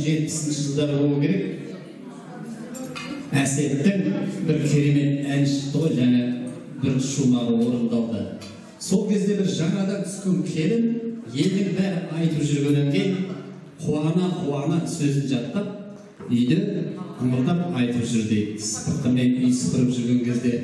60-70 жылдары болу керек. Әсеттің бір керемет ән шықты ғой, және бір шумағы орындалды. Сол кезде бір жаңадан түскен келін елдің бәрі айтып жүргеннен кейін қуана сөзін жаттап, үйде ыңылдап айтып жүр дейді. Сыпыртымен үй сыпырып жүрген кезде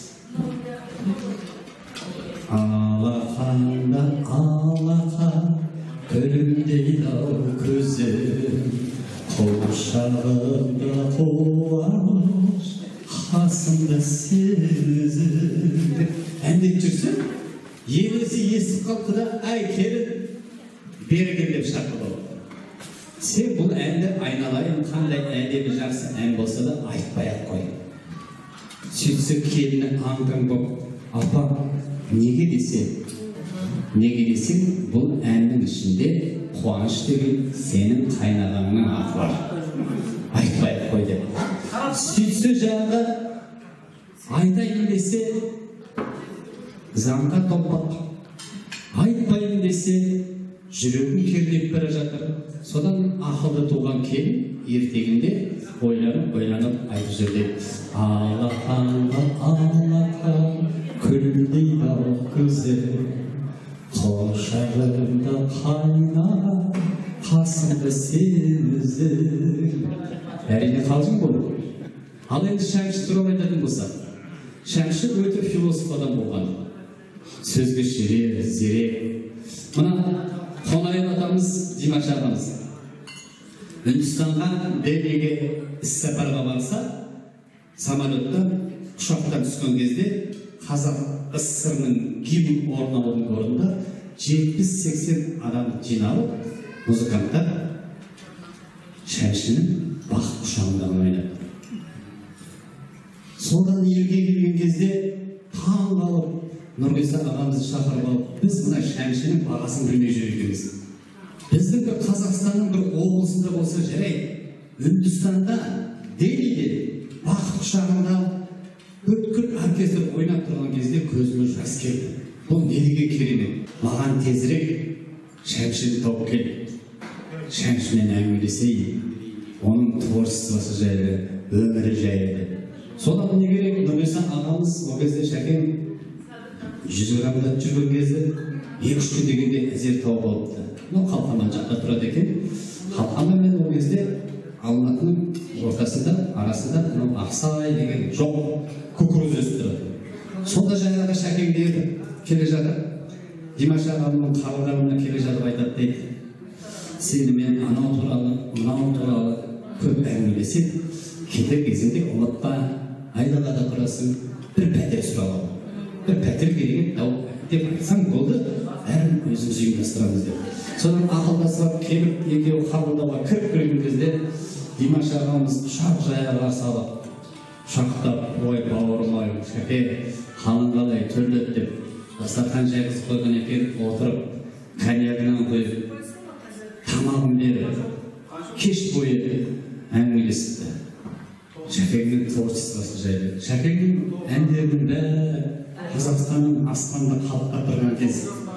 алақанда алақан күлімдейді-ау көзім, құшағымда қуаныш, қасымда сезім. Әндеп жүрсем, енесі естіп қалды да, ай келін, бері кел деп шақырды. Сен бұл әнді айналайын, қандай әдемі жақсы ән болса да айтпай-ақ қой. Сөйтсе келіні аңдаң боп, апа, неге десең, бұл әннің ішінде қуаныш деген сенің қайнағаңның аты бар. Айтпай-ақ қой деп. Сөйтсе жаңағы айтайын десе, заңға топпақ. Айтпайын десе, жүрегін кердеп бара жатыр. Содан ақылды туған келін ертегінде ойланып айтып жүрді. Алақанға алақан күлімдейді-ау көзім, құшағымда қайнаған қасымда сезім. Әрине қалжың болды. Ал енді Шәмші туралы айтатын болса, Шәмші өте философ адам болған. Сөзге шебер, зерек. Мына Қонаев атамыз, Димаш ағамыз Үндістанға, Делиге іссапарға барса, самолеттан, ұшақтан түскен кезде Қазақ СССР-ның гимн орнаудың орнында 70-80 адам жиналып, музыканттар Шәмшінің бақыт құшағында ойнады. Содан елге келген кезде таң қалып, Нұрғиса ағамызды шақырып алып, біз мына Шәмшінің бағасын білмей жүр екенбіз. Біздің бір Қазақстанның бір облысында болса жарайды, Үндістанда, Делиде, бақыт құшағында бүткіл оркестр ойнап тұрған кезде көзіме жас келді. Бұл неге керемет? Маған тезірек Шәмшіні тауып келді. Шәмшімен әңгімелесейін, оның творчествосы жайлы, өмірі жайлы. Содан не керек? Нұрғиса ағамыз ол кезде Шәкен 100 граммда жүрген кезде 2-3 күн дегенде әзер тауып алыпты. Қалқаман жақта тұрады екен. Қалқаман мен ол кезде Алматының ортасында, арасында Ақсай деген жоқ күкіріз өсіп тұрады. Сонда жаңағы Шәкен келе жатыр. Димаш ағамның қабырғасына келе жатып айтады дейді. Сені мен анау туралы, мынау туралы көп әңгімелесек, кетер кезінде ұмытпа, айдалада тұрасың, бір пәтер сұрап ал. Бір пәтер керек деп айтсаң болды, бәрін өзіміз ұйымдастырамыз деп. Содан ақылдасып келіп, екеуі қабылдауға кіріп кірген кезде Димаш ағамыз құшақ жая салып, құшақтап, ой бауырым-ай, Шәке, қалың қалай төрлет деп, дастархан жайғызып қойған екен, отырып, коньягынан қойып, тамағын беріп, кеш бойы әңгімелесіпті. Шәкеңнің творчествосы жайлы. Шәкеңнің әндерінің бәрі Қазақстанның аспанда халыққа тұрған кез,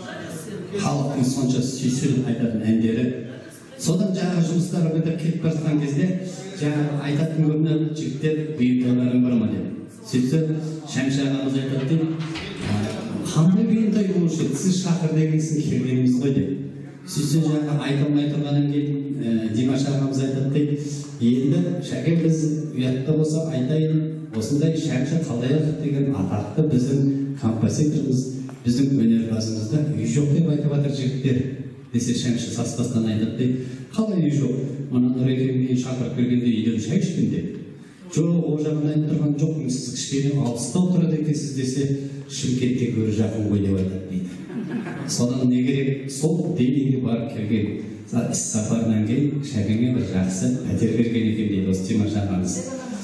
халықтың сонша сүйсініп айтатын әндері. Содан жаңағы жұмыстары бітіп кетіп бара жатқан кезде, жаңағы айтатын көрініп, жігіттер бұйымтайларың бар ма деп. Сөйтсе, Шәмші ағамыз айтады деп, қандай бұйымтай болушы, сіз шақыр дегенсің келгеніміз ғой деп. Сөйтсе, жаңағы айтылмай тұрғаннан кейін Димаш ағамыз айтады деп, енді Шәке біз ұятта болса айтайын, осындай Шәмші Қалдаяқов деген атақты біздің композиторымыз, біздің өнерпазымызда үй жоқ деп айтып жатыр жігіттер. Десе Шәмші саспастан айтады деп, қалай үй жоқ? Мына Нұрекең мен шақырып келгенде үйден шай ішкен деп. Жоқ, ол жағын айтып тұрған жоқпын, сіз кішкене алыста отырады екенсіз десе, Шымкентте гөрі жақын ғой деп айтады дейді. Содан не керек? Сол Делиге барып келген іс-сапарынан кейін Шәкеңе бір жақсы пәтер берген екен дейді осы Димаш ағамыз.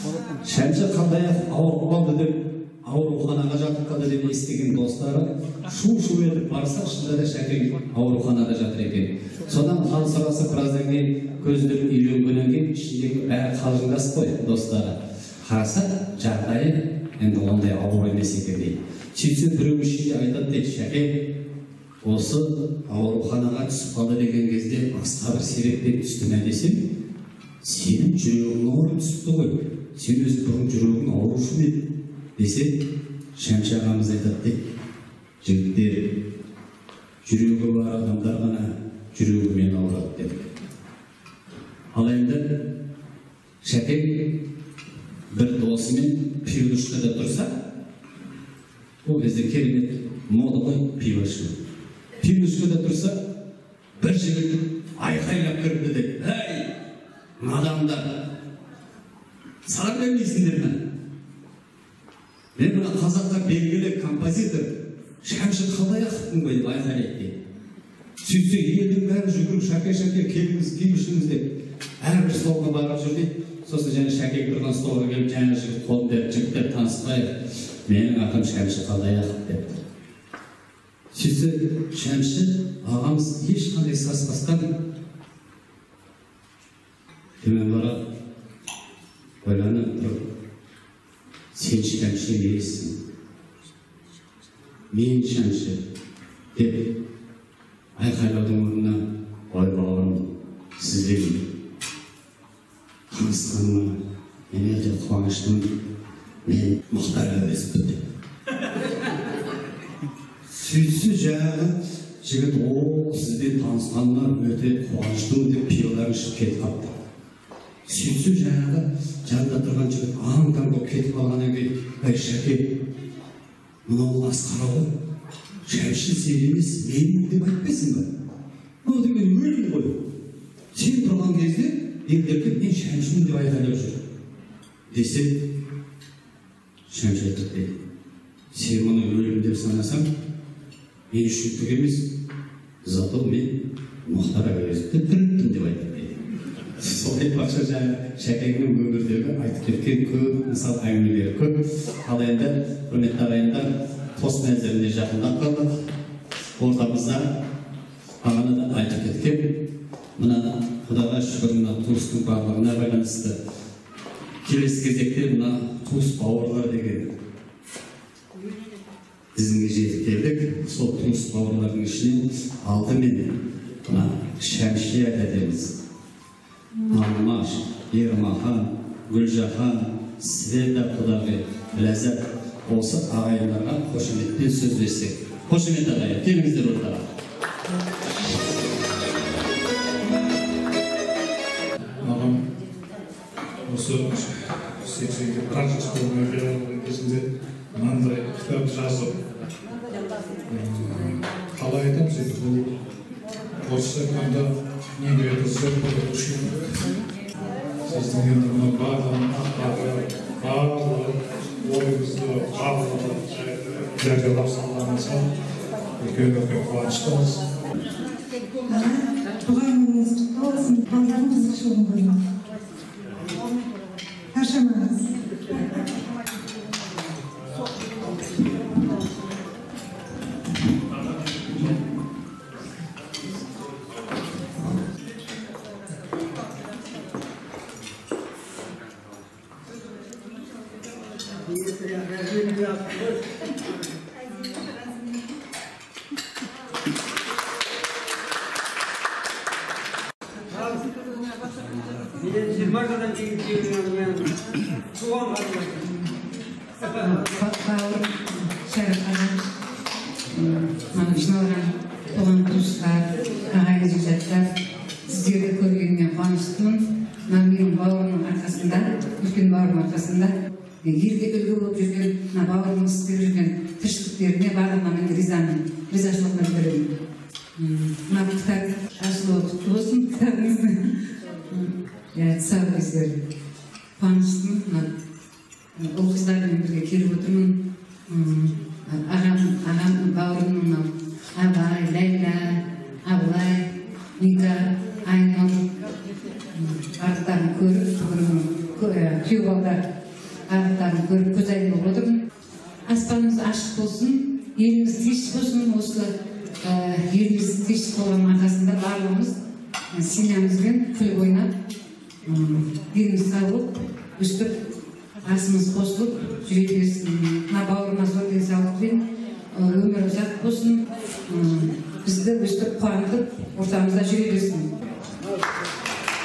Шәмші Қалдаяқов ауырып қалды деп, ауруханаға жатып қалды деп естіген достары шу-шу етіп барса, шынында да Шәкең ауруханада жатыр екен. Содан хал сұрасып біраздан кейін көздері үйренгеннен кейін ішіндегі бәрі қалжыңдасып қойды достары. Қараса, жағдайы енді ондай ауыр емес екен дейді. Сөйтсе біреу ішінде айтады дейді, Шәке, осы ауруханаға түсіп қалды деген кезде басқа бір себеппен түсті ме десем, сенің жүрегің ауырып түсіпті ғой, сен өзі бұрын жүрегің ауырушы ма еді десе, Шәмші ағамыз айтады дейді, жігіттер, жүрегі бар адамдар ғана жүрегімен ауырады деді. Ал енді Шәкең бір досымен пивнушкада тұрса, ол кезде керемет мода ғой пивнушка. Пивнушкада тұрса, бір жігіт айқайлап кірді деп, «Әй, мадамдар, саған бермейсіңдер ме? Мен мына қазаққа белгілі композитор Шәмші Қалдаяқовтың ғой деп айқайлайды дейді. Сөйтсе елдің бәрі жүгіріп, Шәке, келіңіз, киімшіңіз деп, әрбір столға барып жүр дейді. Сосын және Шәкең тұрған столға келіп, жаңа жігіт қолын беріп, жігіттер таныспайық, менің атым Шәмші Қалдаяқов депті. Сөйтсе Шәмші ағамыз ешқандай саспастан төмен қарап, ойланып тұрып, сен Шәмші емессің, мен Шәмші деп айқайлаудың орнына, ой бауырым, сізбен танысқаныма мен өте қуаныштымын, мен Мұхтар Әуезовпін деп. Сөйтсе жаңағы жігіт, о, сізбен танысқаныма өте қуаныштымын деп пияларын ішіп кетіп қапты. Сөйтсе жаңағы жанында тұрған жігіт аң-таң болып кетіп қалғаннан кейін, «Әй Шәке, мынау масқара ғой, Шәмші сен емес, менмін деп айтпайсың ба? Мынау деген өлім ғой. Сен тұрған кезде елдерге мен Шәмшімін деп айқайлап жүр» десе, Шәмші айтып дейді, «Сен мұны өлім деп санасаң, мен үшін түк емес, зато мен Мұхтар Әуезовті тірілттім» деп айтып дейді. Сол айтпақшы Шәкеңнің өмірдегі айтып кеткен көп мысал әңгімелері көп. Ал енді құрметті ағайындар, тос мәзіріне жақындап қалдық. Ортамызда бағана да айтып кеткен, мына Құдаға шүкір, мына туыстың барлығына байланысты келесі кезекте мына туыс бауырлар деген тізімге жетіп келдік. Сол туыс бауырлардың ішінен алдымен мына Шәмші әдеміз, Алмаш, Ермахан, Гүлжахан, Света Құдағи, Ләззат, осы ағайындарға қошеметпен сөз берсек. Қошемет ағайын, келіңіздер ортаға. Маған осы 80-ге қанша болған кезінде мынандай кітап жазып, қалай айтамыз енді, бұл орысша айтқанда не береді зерттеу үшін сіздің енді мұны барлық ойыңызды жариялап салғаныңызға үлкен қуаныштымыз. Туған күніңіз құтты болсын, балдарыңыз шылым болсын. Қашамаңыз. Туған туыстар, ағайын жігіттер, сіздерді көргеніне қуаныштымын. Менің бауырымның арқасында, үлкен бауырымның арқасында елге үлгі болып жүрген, бауырымның істеп жүрген тіршіліктеріне барлығына мен ризамын, ризашылығымды білдіремін. Мына кітап ашылуы құтты болсын, кітабыңызды. Тұсаукесер қуаныштымын. Ол қыздармен бірге келіп отырмын. Ағам бауырымның Абай, Ләйла, Абылай, Ника, Айнұр арықтарын көріп, күйеу балдар арықтарын көріп көз айын болып отырмын. Аспанымыз ашық болсын, еліміз тыныш болсын. Осы еліміз тыныш болған арқасында барлығымыз семьямызбен күліп ойнап, деніміз сау болып, өстіп асымыз қосылып жүре берсін. Мына бауырыма зор денсаулықпен өмір ұзақ болсын, бізді өстіп қуантып ортамызда жүре берсін.